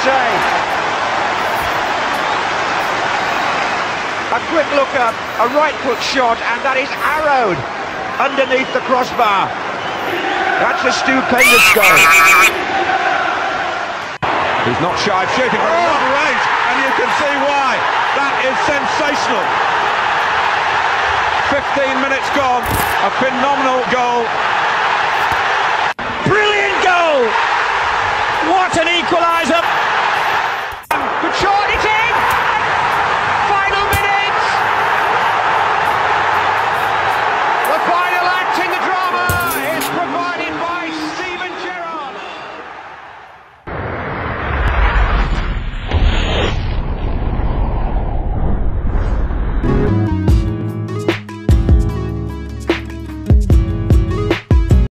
say. A quick look up, a right foot shot, and that is arrowed underneath the crossbar. That's a stupendous goal. He's not shy of shooting from long range, and you can see why. That is sensational. 15 minutes gone, a phenomenal goal. Brilliant goal! What an equaliser!